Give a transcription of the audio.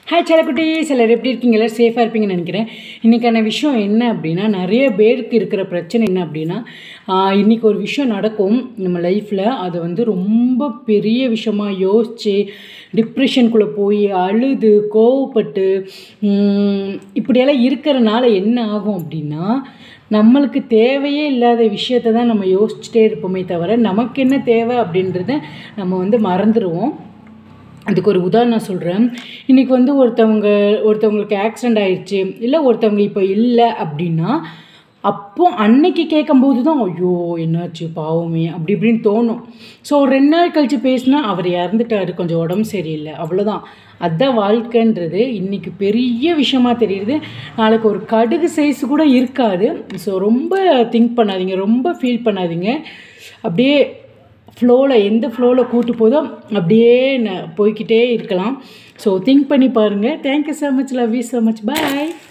Hi செல்லக்குட்டீஸ், எல்லாரும் எப்படி இருக்கீங்க? எல்லோரும் சேஃபாக இருப்பீங்கன்னு நினைக்கிறேன். இன்றைக்கான விஷயம் என்ன அப்படின்னா, நிறைய பேருக்கு இருக்கிற பிரச்சனை என்ன அப்படின்னா, இன்றைக்கி ஒரு விஷயம் நடக்கும் நம்ம லைஃப்பில். அது வந்து ரொம்ப பெரிய விஷயமாக யோசித்து டிப்ரெஷனுக்குள்ளே போய் அழுது கோவப்பட்டு இப்படியெல்லாம் இருக்கிறனால என்ன ஆகும் அப்படின்னா, நம்மளுக்கு தேவையே இல்லாத விஷயத்தை தான் நம்ம யோசிச்சுட்டே இருப்போமே தவிர நமக்கு என்ன தேவை அப்படின்றத நம்ம வந்து மறந்துடுவோம். அதுக்கு ஒரு உதாரணம் சொல்கிறேன். இன்றைக்கி வந்து ஒருத்தவங்களுக்கு ஆக்சிடெண்ட் ஆயிடுச்சு, இல்லை ஒருத்தவங்க இப்போ இல்லை அப்படின்னா, அப்போது அன்னைக்கு கேட்கும்போது தான் ஐயோ என்னாச்சு பாவமே அப்படி இப்படின்னு தோணும். ஸோ ஒரு 2 நாள் கழித்து பேசினா அவர் இறந்துட்டார், கொஞ்சம் உடம்பு சரியில்லை, அவ்வளோதான். அதுதான் வாழ்க்கைன்றது இன்றைக்கி பெரிய விஷயமா தெரியுது. நாளைக்கு ஒரு கடுகு சைஸ் கூட இருக்காது. ஸோ ரொம்ப திங்க் பண்ணாதீங்க, ரொம்ப ஃபீல் பண்ணாதீங்க. அப்படியே எந்த ஃப்ளோவில் கூட்டு போதோ அப்படியே போய்கிட்டே இருக்கலாம். ஸோ திங்க் பண்ணி பாருங்கள். Thank you so much, love you so much, bye.